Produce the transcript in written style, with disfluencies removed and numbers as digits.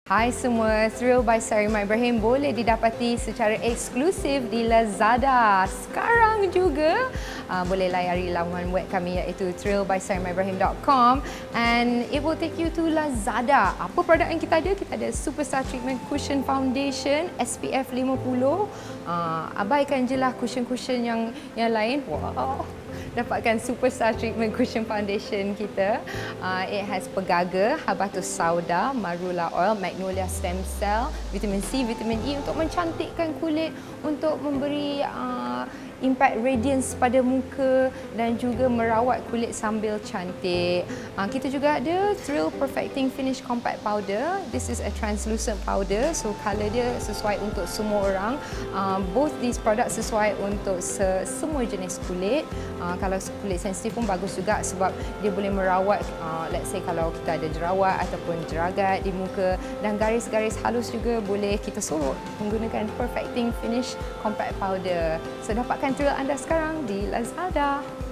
Hai semua, Thrill by Sarimah Ibrahim boleh didapati secara eksklusif di Lazada. Sekarang juga boleh layari laman web kami iaitu thrillbysarimahIbrahim.com and it will take you to Lazada. Apa produk yang kita ada? Kita ada Superstar Treatment Cushion Foundation SPF 50. Abaikan je lah cushion-cushion yang lain. Wow. Dapatkan Superstar Treatment Cushion Foundation kita. It has pegaga, habatus sauda, marula oil, magnolia stem cell, vitamin C, vitamin E untuk mencantikkan kulit, untuk memberi impact radiance pada muka dan juga merawat kulit sambil cantik. Kita juga ada Thrill Perfecting Finish Compact Powder. This is a translucent powder, so colour dia sesuai untuk semua orang. Both these products sesuai untuk semua jenis kulit. Kalau kulit sensitif pun bagus juga sebab dia boleh merawat, let's say kalau kita ada jerawat ataupun jeragat di muka dan garis-garis halus juga boleh kita sorot menggunakan Perfecting Finish Compact Powder. So dapatkan Thrill anda sekarang di Lazada.